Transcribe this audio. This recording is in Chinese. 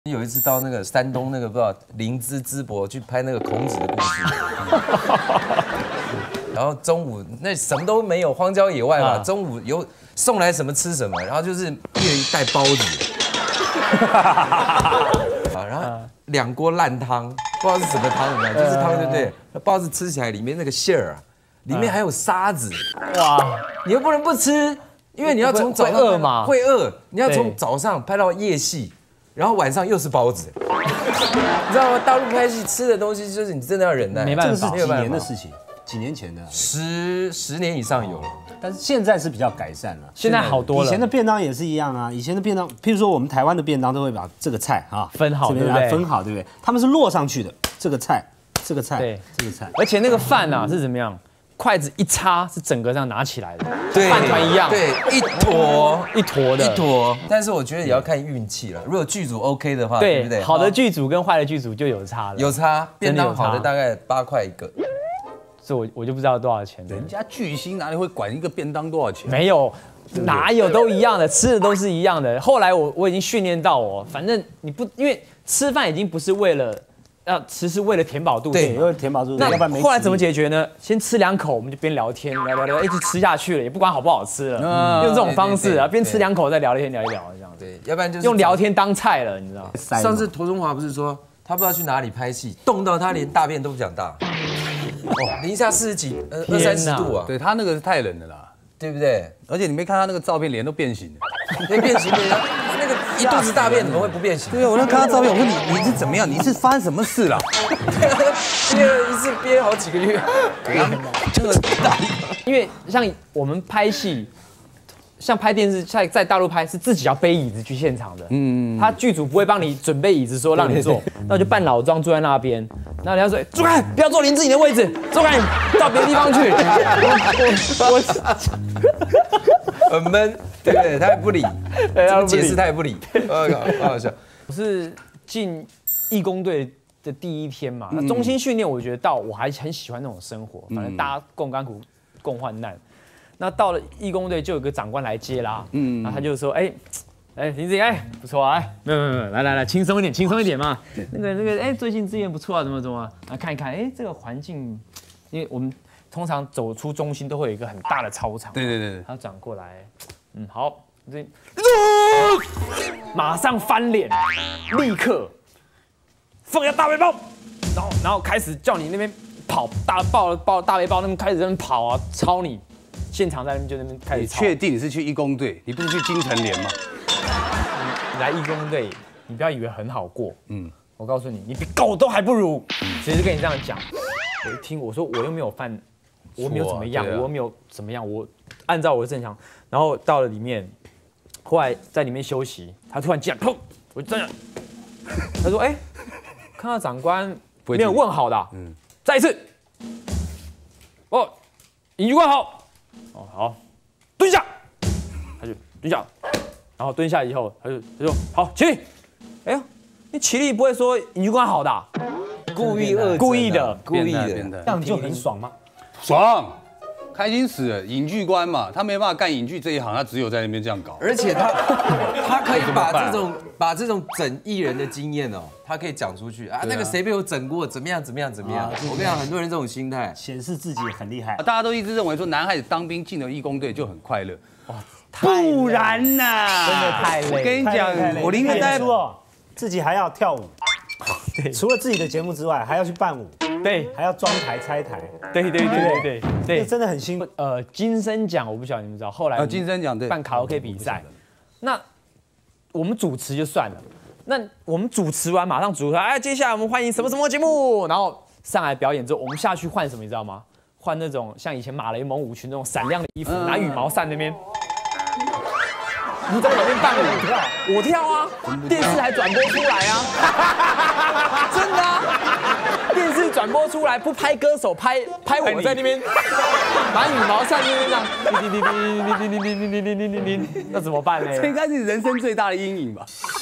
有一次到那个山东那个不知道灵芝淄博去拍那个孔子的故事，然后中午那什么都没有，荒郊野外嘛，中午有送来什么吃什么，然后就是一人一袋包子，啊，然后2锅烂汤，不知道是什么汤，你知道，就是汤对不对？包子吃起来里面那个馅儿啊，里面还有沙子，哇，你又不能不吃，因为你要从早上会饿嘛， 会饿，你要从早上拍到夜戏。 然后晚上又是包子，你知道吗？大陆拍戏吃的东西，就是你真的要忍耐。 没办法，这是几年的事情？几年前的 ？10年以上有了。 但是现在是比较改善了， 现在好多了。 以前的便当也是一样啊，以前的便当，譬如说我们台湾的便当都会把这个菜啊分好，对不对？ 分好，对不对？他们是摞上去的，这个菜，这个菜，对，这个菜。 而且那个饭啊是怎么样？ 筷子一插是整个这样拿起来的， 对， 饭团一样， 对，一坨一坨的， 一坨。但是我觉得也要看运气了，如果剧组 OK 的话，对不对？ 好的剧组跟坏的剧组就有差了， 有差。便当好的大概8块一个， 所以我就不知道多少钱。 人家巨星哪里会管一个便当多少钱？ 没有，哪有都一样的，吃的都是一样的。后来我已经训练到反正你不因为吃饭已经不是为了。 要吃是为了填饱肚子， 对，为了填饱肚子。 那后来怎么解决呢？先吃2口，我们就边聊天，聊，一直吃下去了，也不管好不好吃了，用这种方式啊，边吃2口再聊天，聊一聊这样。 对，要不然就是用聊天当菜了，你知道吗？ 上次涂中华不是说他不知道去哪里拍戏，冻到他连大便都不想大，零下40几，20、30度啊。 对他那个是太冷了啦， 对不对？ 而且你没看他那个照片，脸都变形了， 变形了。 那个一肚子大便怎么会不变形？ 对啊，我那看他照片，我说你是怎么样？你是发生什么事了？ 憋了一次憋好几个月， 这个大， 因为像我们拍戏，像拍电视，在大陆拍是自己要背椅子去现场的，他剧组不会帮你准备椅子说让你坐，那我就扮老庄坐在那边，然后人家说住开，不要坐您自己的位置，坐开，到别的地方去。 很闷。 对不对？他也不理，怎么解释他也不理，好好笑。 我是进义工队的第1天嘛，那中心训练，我觉得我还很喜欢那种生活，反正大家共甘苦、共患难。那到了义工队，就有个长官来接啦，然后他就说，哎，林子颖，不错啊，没有，来，轻松一点嘛。那个，最近资源不错啊，怎么啊？看一看，这个环境，因为我们通常走出中心都会有一个很大的操场， 对， 他转过来。 好，马上翻脸，立刻放下大背包，然后开始叫你那边跑，抱大背包那边开始在那边跑啊，抄你，现场在那边就那边开始抄。 你确定你是去义工队？你不是去金城联吗？ 你来义工队，你不要以为很好过，我告诉你，你比狗都还不如。其实跟你这样讲，我一听我说我又没有犯，我没有怎么样，我又没有怎么样，我按照我的正常。 然后到了里面，后来在里面休息，他突然进来，砰！我就这样，他说：“看到长官没有问好的、啊，再一次，尹局官好，好，蹲下，他就蹲下，然后蹲下以后，他就说好起立，你起立不会说尹局官好的、啊， 故意的， 这样就很爽吗？ 爽。” 开心死了，影剧官嘛，他没办法干影剧这一行，他只有在那边这样搞。 而且他可以把这种整艺人的经验他可以讲出去啊，那个谁被我整过，怎么样。我跟你讲，很多人这种心态， 显示自己很厉害。 大家都一直认为说，男孩子当兵进了义工队就很快乐，不然呐， 真的太累。 我跟你讲，我宁可在自己还要跳舞，除了自己的节目之外，还要去伴舞。 对， 还要装台拆台， 对， 真的很辛苦。 金声奖我不晓得你们知道，后来金声奖对办卡拉 OK 比赛，那我们主持就算了，那我们主持完马上主持，接下来我们欢迎什么什么节目，然后上来表演之后，我们下去换什么你知道吗？换那种像以前马雷蒙舞群那种闪亮的衣服，拿羽毛扇那边。你在旁边伴舞，我跳啊，电视还转播出来啊，真的啊。 电视转播出来不拍歌手，拍我在那边拿羽毛扇那边这样，那怎么办呢？ 这应该是人生最大的阴影吧。